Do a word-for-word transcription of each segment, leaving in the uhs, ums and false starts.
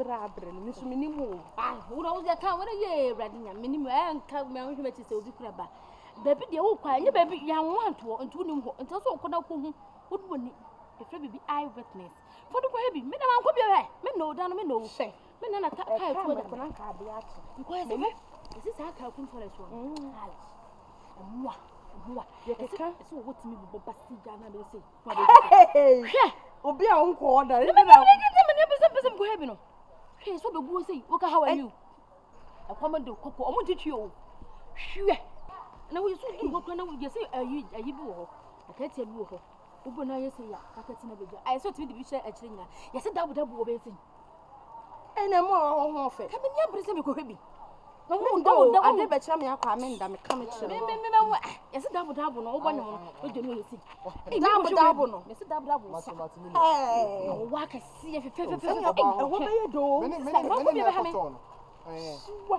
brabre ni so minimu ah wura wo ya ka wona ye brade nya minimu eh nka me ho hwema ti se obi kura ba baby de wo kwa nye baby ya wanto ntu ni ho ntu so ko na ko hu wo do ni e fra baby eye witness for do ko hebi me na man ko bi he me no da no me no she me na na ka ka to da ko na ka bi achi because me isi sa ka kun for so hal mwa mwa ye ka so wo ti mi bo basi ga na be se hwe obi a unko order me na me na be se be se ko hebi no hwe so be guo sei wo ka how are you e kwama do koko o mu titwi o hwe na wo so du koko na wo je sei ayi ayi bi wo ho aka ti bi wo ho wo na ye sei ya aka ti na be ja ai so ti bi bi hwe akire nya ye se dabu dabu wo be sei ene mo ho ho fe ka me nya bre se me ko hebi no wo ndo ade be kira me akwa me nda me ka me kire me me me me ye se dabu dabu no wo bo nyom no wo je no ye sei dabu dabu no me se dabu dabu so eh wo wa ka si fe fe fe fe e wo be ye do me me me me ko no eh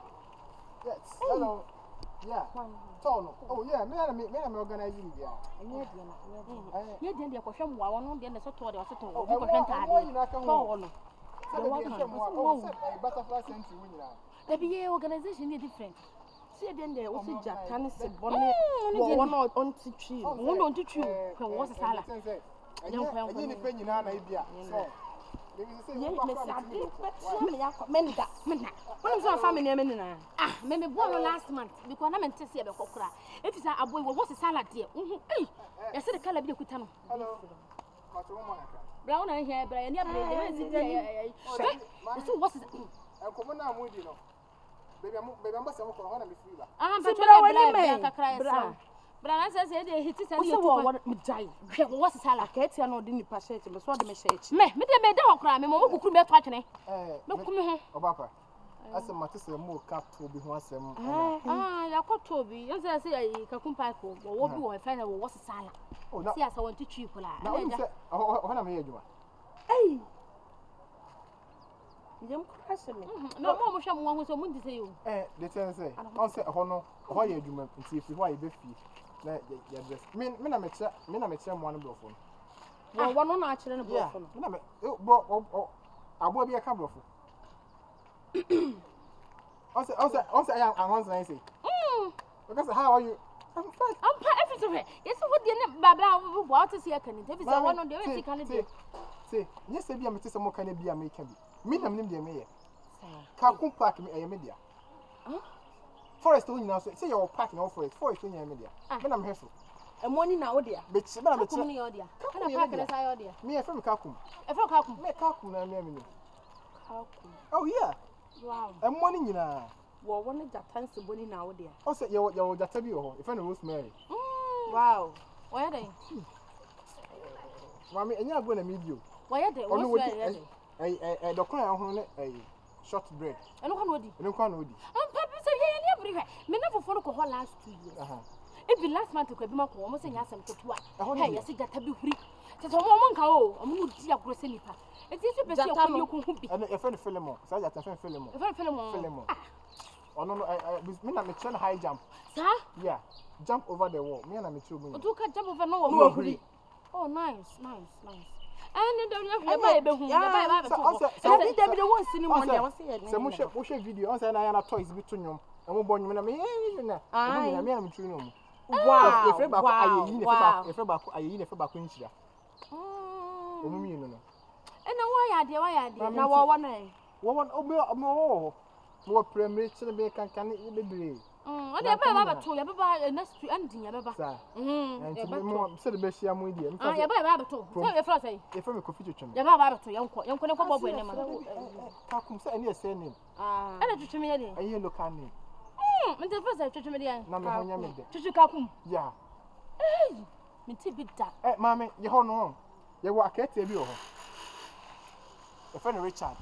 yes hello yeah tono oh yeah me na me na me organize it yeah enye de na enye de de ko hwem wa wono de na so to de so to wo ko hwenta ade to wo no de wa kan wo say butterfly center we nyina da bi ye organization is different see de de wo si Japan se bone wo wono on titwi wo no titwi ko wo sala enye ni pe nyina na ibia so ye me sa de pe me yakọ me nda me na wonu so family me nina ah me me born last month because na me ntese e be kokora if say aboy wo wo salad de uhu eh ya se de kala bi ekuta no hello macho mo naka brown na here bra ni abre de me si so wo se e ko mo na mu di no baby am baby am ba se mo ko ho na me free ba ah but bra bra kakra bra bra na se se de hiti se ni wo wo me jai hwe wo se salad ka etia no de ni pa shirt me so de me shirt me me de me de hokra me mo kukuru me to atwene eh me kumi ho obapa asem mate se mo ka to bi ho asem ah ya ko to bi yan se se yi ka kumpa ko wo bi wo fa na wo se salad oh na si asa won titwi kula na o se ho na me ye adwuma ei Jam crash me. No mo mo hwa mo ho so mo ndi se yo. Eh, the ten say. On say ho no, ho ye adwuma nti fi ho ye be fi. Na ya dress. Me me na me kire, me na me kire mo an brofo. Wo wo no na akire no brofo no. Me na me bro abo bi e ka brofo. On say on say on say I am answer say. Mm. Because how are you? I'm fine. I'm fine everything. Yes what dey na baba what to see I can. If say one on the way can dey. Say, yes say bi am te say mo kan bi am e ka bi. Me nam nim de me ye. Ka kum park me e media. Huh? Forest won nyina so say your park na forest. Forest won nyina media. Me nam heso. E money na wo dia. Be chi me na me chi. Kum ni yo dia. Kana park na say yo dia. Me e fa me ka kum. E fa ka kum. Me ka kum na me me no. Ka kum. Oh yeah. Wow. E money nyina. Wo wo ne Japan se boni na wo dia. O say yo yo jata bi ho. E fa na Rosemary. Mm. Wow. Why dey? Mami enya agbo na me bio. Why dey? What's why? Eh eh eh dokon ya ho ne eh short bread. Eno kwa no odi. Eno kwa no odi. Am papa say ye ye everywhere. Me na foforo ko ho last two years. Aha. Even last month ko bi ma ko mo say nya asem kotua. Hey, yes gata bi huri. Se so mo mo nka o, mo mu di agro se nipa. Enti so be se ko ni ko hu bi. Eno e fe ne filemo. Sa jata fe filemo. E fe filemo. Filemo. Ono no I me na me try high jump. Sir? Yeah. Jump over the wall. Me na me try mu. O tu ka jump over no wo huri. Oh nice, nice, nice. And the you buy be hu, you buy be to. So bi dem dey won sini mo dey won say ye. Se mo hwe wo hwe video, on say na ya na toys bi to nwom. E mo bo nwom na me eh na. E mo me na me try no mu. Wow. E fe ba ko ayeyi ne fe ba, e fe ba ko ayeyi ne fe ba ko nchira. Mm. O mu mi no no. E na wa ya de, wa ya de. Na wo wo na. Wo wo obi mo wo. Mo premier chire be kankan e bebre. Mm, o de ba ba ba to, ya ba ba next week ending ya ba ba. Mhm. And mo se de be hia mo die. Ah, ya ba ba ba to. So e fra say. E fra me kofi twetwe. Ya ba ba to, yanko, yanko ne ko bobo ene ma. Ka kum se ene se name. Ah. Ene twetwe me ye de. Ayi local name. Mm, me te fra say twetwe me de. Na me honya me de. Twetwe ka kum. Yeah. Eh. Me ti bi da. Eh, mama, ye ho no. Ye wo akete bi ho. E fra ne Richard.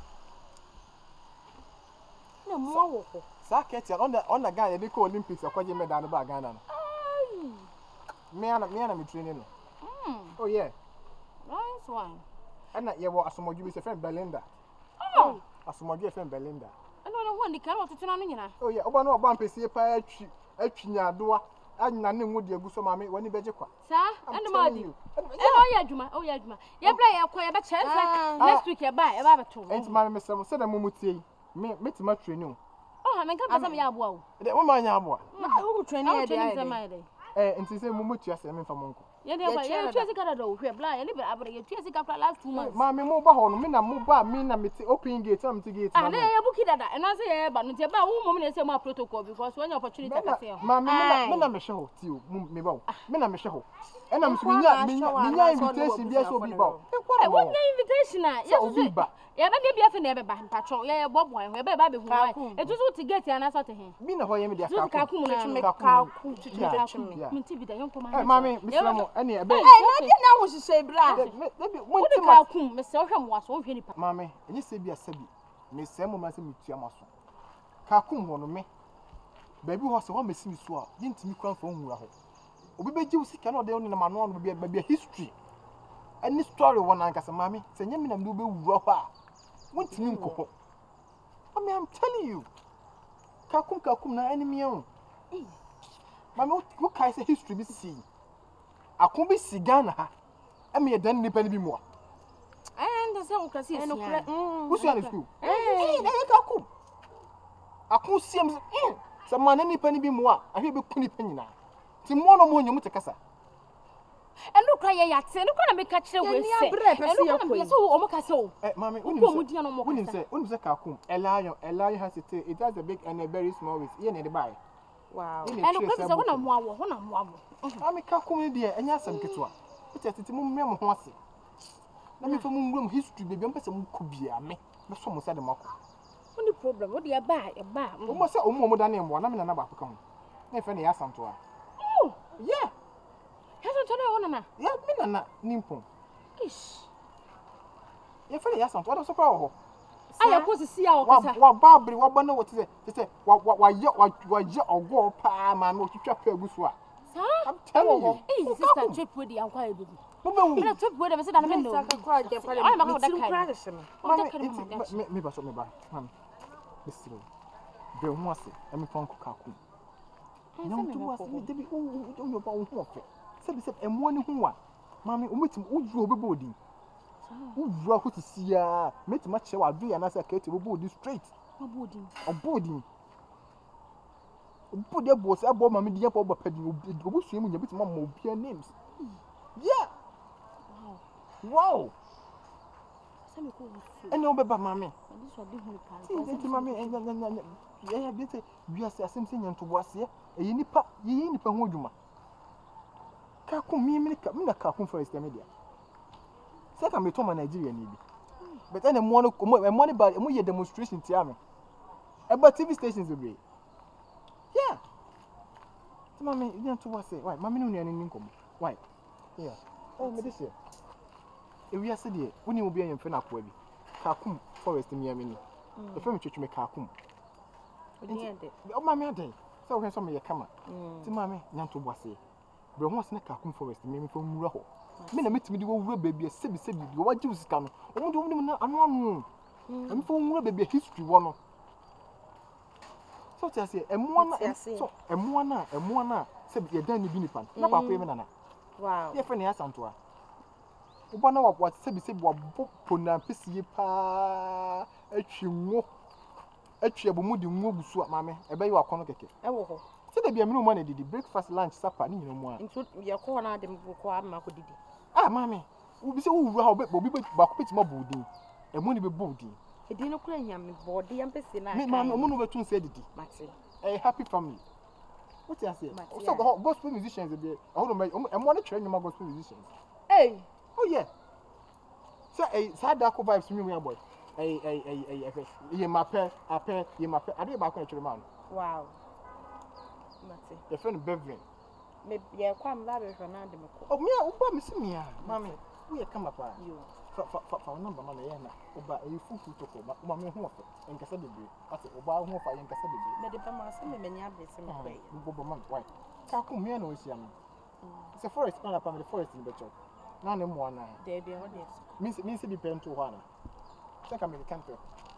Na mo wo ko. Sa akete on the on the guy ye dey ko Olympics akwaje medal no ba Ghana no. Ai. Me ana me ana me training no. Mm. Oh yeah. Nice one. Ana ye wo asomoju bi se friend Belinda. Oh. Asomoju e friend Belinda. Ano no ho ndi kan o tutu na no nyina. Oh yeah, oba no oba mpesi pa atwi atwi nyadoa. Anna ne mu de agu so mame wani beje kwa. Sa, ene ma di. oh yeah juma oh yeah juma ye bra ye kwa ye ba chance next week ye ba ye ba beto enti ma me sem se da mo mutie me me ti ma training oh ha me kan pesa me ya aboa o de mo ma nya aboa wo training ye de eh enti se mo mutia se me fa mo nko ye de ba ye tuasi kada do hwe bla ye libe abra ye tuasi ka last two months ma me mo ba ho no me na mo ba me na me ti open gate na me ti gate ah na ye buki dada e no se ye ba no te ba wo mo me se mo protocol because when opportunity ka se ma me me na me hwe ho ti o me ba me na me hwe ho e na me so nya me nya invitation bi so bi ba e wo nya invitation a ye so ba ye ba de bi afi na e be ba patro ye ye bobo he be ba be hu wa e tu so ti gate ana so te he bi na ho ye me dia ka ka ku mu na me ka ku me ti bi da yon ko ma eh mami bisamo ene e be eh na dia na wo hye bra maybe mo ti ti ma ma ku me se hwe mo aso hwe ni pa mami enye se bi asabi me se mo ma se mitua maso ka ku ho no me ba bi ho se ho mesi mi so a ye ntimi kwan fo nwura ho obi beji usika na ode oni na mano no be be history any story won an kasa mami se nyame na me be wura ho a wontimi nkoho mami I'm telling you ka kum ka kum na enemy o mami wo kai se history bi si akon bi si Ghana ha e me dan nipa ni bi mo eh nda se wo kasi eno kure mm wo so na school eh eh ka kum akon si am se man nipa ni bi mo a ahwe be ku nipa nyina ti mo no mo nyum te kasa eno kra ye yate eno kra na me ka kire we se eno kra me so o mo ka se o eh mami unim se unim se ka kum elayo elayo has it it has a big and a very small waist ye na de buy wow eno kra se wona mo awo wona mo awo mami ka kum ni de enya asem keto a ite tete mo mmem ho ase na me fa mo ngrom history bebi am pese mo ku bia me me so mo se de mako oni problem wo de ba e ba o mo se o mo mo da na mo na me na na ba ka ho na fe na ya santo a oh yeah haso to na wona na ya me na na nimpon ish ye fe na ya santo o so kwa ho aya ko sisi a o kasa wa babri wa bana wo te se wa wa ye wa ye ogo pa ma me o twitwa pa aguso a I'm telling you. Hey, sister, trip with the uncle. No, no, no. Trip with them. Sit down. No. I'm quite the problem. I'm not that kind. Me, me, me, me, me, man. Listen. Be who say? Let me phone Kaku. No, to was me. Debi, oh, oh, you about who for? Say, say, e mo ni who a? Mami, o metim o dru obebodi. O dru ko ti sia. Metim a che wa do ya na say ka ti obebodi straight. Obodi. Obodi. Put the boss about my media for Pedi, Obusium, you bit more mobile names. Yeah. Wow. I know about mammy. This will be her. See, mammy, and yeah, this we are something to was here. A unipa, ye nipa woduma. Kaku me, me, me, Kaku for the media. Second, me to my Nigeria, maybe. But then a money, a money by a more demonstration, Tiami. About T V stations will be. Yeah. So, mommy, you don't want to say, why? Mammy, no, any income. Why? Yeah. Oh, me this year. If we are sitting, when you will be in Fena Quabi, Kakum Forest in Yamini. The family church make Kakum. Oh, mammy, I did. So, when some of your camera. To mammy, not to was say. But once in a Kakum Forest, maybe from Raho. Men, I met me to go baby, a sibby, sibby, what you scan. Oh, don't know, I'm one. I'm from baby history one. So I say, and one, so and one, and one, said you're done in Binipan. No, Papa, wow. Your friend has Santua. One of what said, said, what book puna, Pissy pa, a chimo, a chiabu moody move swap, mammy, a bay or connocket. Oh, so there be a no money, did the breakfast, lunch, supper, no more. Into your corner, them require Marco Didi. Ah, mammy, we'll be so how big will be back with my booty, and money be booty. He didn't cry him, body and Pessina. Me, mamma, one over two said it. A happy family. What I say? So, gospel musicians, I want to make, I'm one to train my gospel musicians. Hey, oh, yeah. So, a sad dark vibes to me, my boy. A, a, a, a, a, my pair, a pair, ye my pair. I did back on the man. Wow. Your friend Beverly. Maybe you're quite lavish on Adam. Oh, me, oh, miss me, mammy. We come up. You. For number man, Oba, a full to go, but Mammy Hofer, and Cassady, I said, Oba Hofer and Cassady. Medipama, some many others in the way. Bobaman, why? Kaku Miano is young. It's a forest man upon the forest in the church. None of one, there be audience. Means it means to be pen to one. Check a minute, can't you?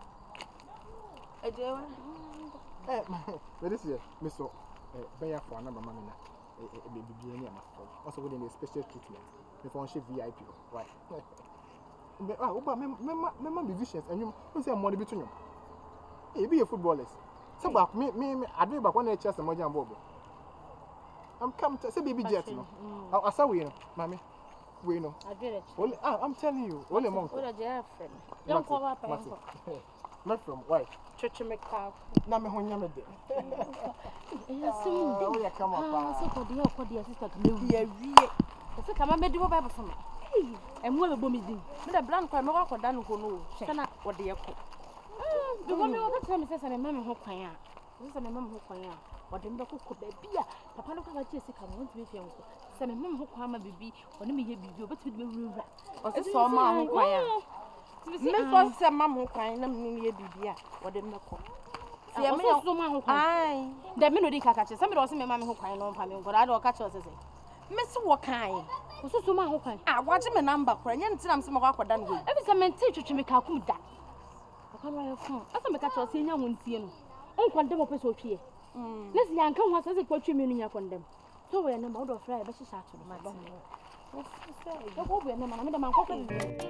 I do. Eh, but this year, Miss Bayer for a number man, a baby, also within a special treatment. if on V I P. Why? Ah, Oba, me me me me visions and you say money between you. Hey, be a footballers. So back me me I do back when I chest the money and bobo. I'm come to say baby jet no. I saw we know, mommy. We know. I did it. Only ah, I'm telling you, only monk. What a dear friend. Don't call up. Not from why? Church make car. Na me honya me de. Yes, so we come up. So for the for the sister to me. Yeah, yeah. So come and do Bible for me. And what a bomb is in. The blank or no for done who know. Sana what the echo. The woman will tell me says and a mamma who quaya. This is a mamma who quaya. Or the milk could be a papa look at Jessica won't be film. Some mamma who come a baby or me be you but with me. Or the summer who quaya. Me for some mamma who quaya and me a baby or the milk. See, I'm so mamma. Aye. The minute catches somebody was my mamma who quaya on family, but I don't catch us. Miss Wakai. So so ma ho kwan. Ah, watch me number kwan. Nya ntina am se makwa kwadan go. Ebi se mente twetwe me ka kum da. Akwa no yefun. Asa me ka cho se nya ho ntie no. Onkwan dem opese otwie. Mm. Nesi yanka ho asa se kwatwe me no nya kwandem. So we na ma do fry be hihya ato ma do. Wo se e go bu na ma na me da man kwakwa.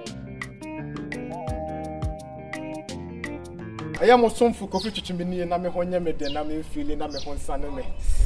Aya mo somfu kofi twetwe me ni na me ho nya me de na me feel na me ho nsa ne me.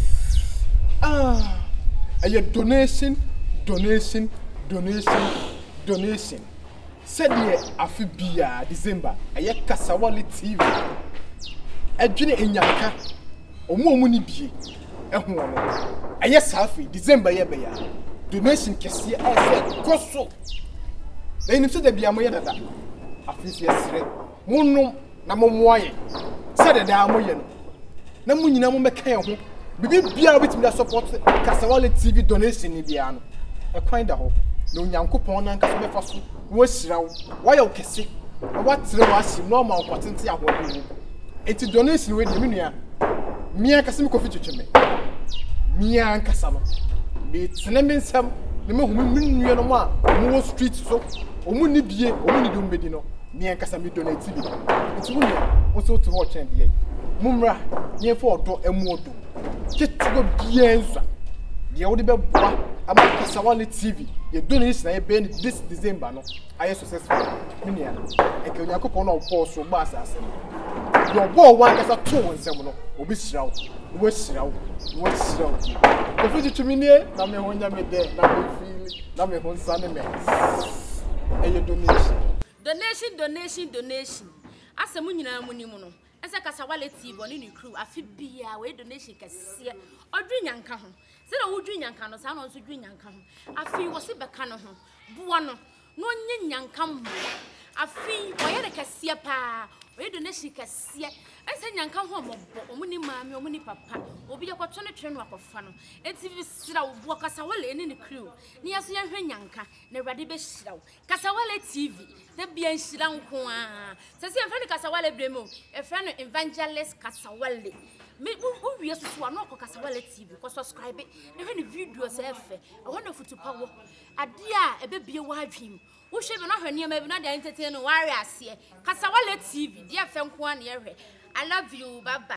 Ah. A donation, donation, donation, donation. Said ye afibia December. A KASAWALE T V. A junior in Yanka. O mo ni bie. A one. A yes halfy December ye beya. Donation kessia I said gosso. Then you said the biamoya that. A fish yes. Munum na momoye. Said the amoyen. Namunina meka Bibi bia with me support KASAWALE T V donation ni bia no. E kwan da ho. Na onyankopon na nka so befa so wo hirawo. Wa ya okese. Wa tere wa him no ma nkotente ahodu. Enti donation we de me nua. Mia kase me kofi twetwe me. Mia nkasa no. Me tene me nsam na me hu me nua no ma mo street so. Omu ni bie, omu ni dum bedi no. Mia nkasa me donate bi. Enti wo nua, wo so to ho chen de. Mumra, nye fo odo emu odo. Ketigo bienza. Dia wo de be boa ama KASAWALE T V. Ye donation na ye be this December no. Aye successful. Minia. E ke onyankopon na opo so gba asase. Yo bo wa kasa to nsem no. Obi hira wo. Wo hira wo. Wo hira wo. Ko fi tuminie na me honya me de na me feel na me hon sane me. Aye donation. Donation, donation, donation. Asemu nyina mu ni mu no. Esa KASAWALE T V oni ni crew afi bia we donation kase odru nyanka ho se na wodru nyanka no sa na onso dru nyanka ho afi wo se beka no ho buo no no nye nyanka mo afi oye de kase pa we donation kase esa nyanka ho mo omuni maami omuni papa obi je kwato ne twenu akofa no enti bi sira wo buo KASAWALE eni ni crew ni yaso ye hwe nyanka na awrade be sira wo KASAWALE T V te bia nhira nko a se se enfre ni KASAWALE bremo efre no evangelist KASAWALE me wo wie so so no ko KASAWALE T V ko subscribe e hwe ni video se efe e ho na futu pawo ade a ebe bie wo adwim wo hwe be no hwe ne ma bi na de entertain no ware ase KASAWALE T V de efe nko a na ye hwe I love you bye bye.